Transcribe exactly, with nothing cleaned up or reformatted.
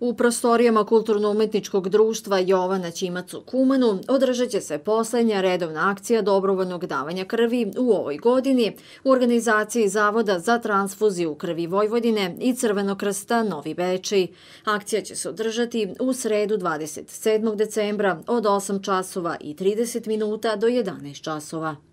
U prostorijama Kulturno-umetničkog društva Jovana Ćimac u Kumanu održat će se poslednja redovna akcija dobrovoljnog davanja krvi u ovoj godini u organizaciji Zavoda za transfuziju krvi Vojvodine i Crvenog krsta Novi Bečej. Akcija će se održati u sredu dvadeset sedmog decembra od osam časova i trideset minuta do jedanaest časova.